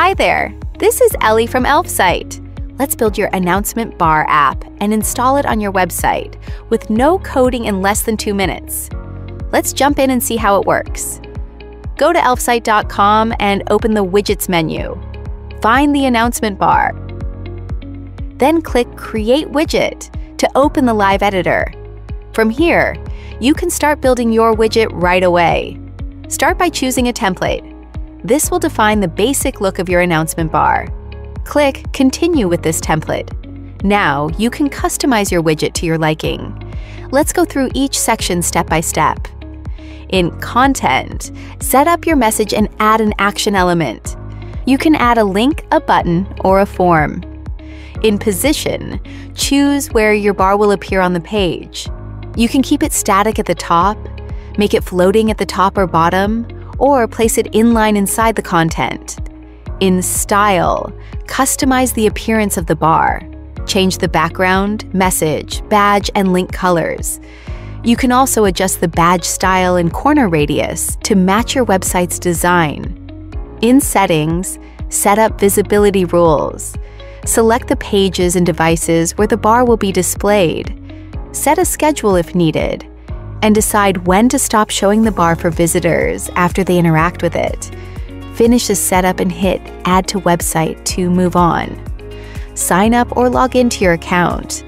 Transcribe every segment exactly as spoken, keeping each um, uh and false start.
Hi there, this is Ellie from Elfsight. Let's build your Announcement Bar app and install it on your website with no coding in less than two minutes. Let's jump in and see how it works. Go to elfsight dot com and open the Widgets menu. Find the Announcement Bar. Then click Create Widget to open the live editor. From here, you can start building your widget right away. Start by choosing a template. This will define the basic look of your announcement bar. Click Continue with this template. Now you can customize your widget to your liking. Let's go through each section step by step. In Content, set up your message and add an action element. You can add a link, a button, or a form. In Position, choose where your bar will appear on the page. You can keep it static at the top, make it floating at the top or bottom, or place it inline inside the content. In Style, customize the appearance of the bar. Change the background, message, badge, and link colors. You can also adjust the badge style and corner radius to match your website's design. In Settings, set up visibility rules. Select the pages and devices where the bar will be displayed. Set a schedule if needed, and decide when to stop showing the bar for visitors after they interact with it. Finish the setup and hit Add to Website to move on. Sign up or log into your account.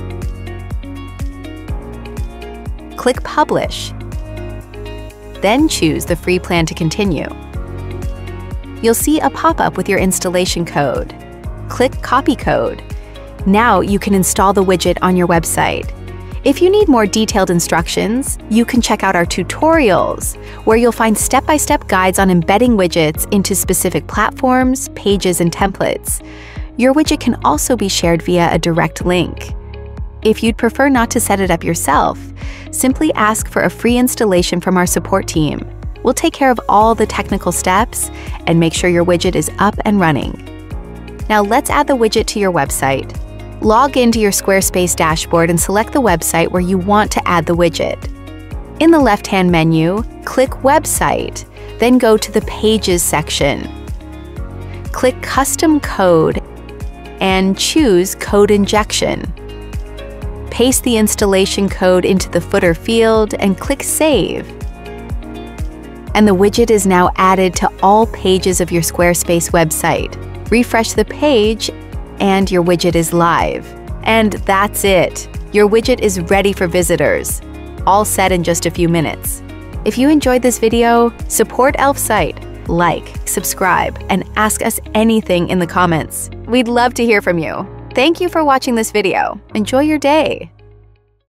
Click Publish. Then choose the free plan to continue. You'll see a pop-up with your installation code. Click Copy Code. Now you can install the widget on your website. If you need more detailed instructions, you can check out our tutorials, where you'll find step-by-step guides on embedding widgets into specific platforms, pages, and templates. Your widget can also be shared via a direct link. If you'd prefer not to set it up yourself, simply ask for a free installation from our support team. We'll take care of all the technical steps and make sure your widget is up and running. Now let's add the widget to your website. Log into your Squarespace dashboard and select the website where you want to add the widget. In the left-hand menu, click Website, then go to the Pages section. Click Custom Code and choose Code Injection. Paste the installation code into the footer field and click Save. And the widget is now added to all pages of your Squarespace website. Refresh the page and your widget is live. And that's it. Your widget is ready for visitors. All set in just a few minutes. If you enjoyed this video, support Elfsight, like, subscribe, and ask us anything in the comments. We'd love to hear from you. Thank you for watching this video. Enjoy your day.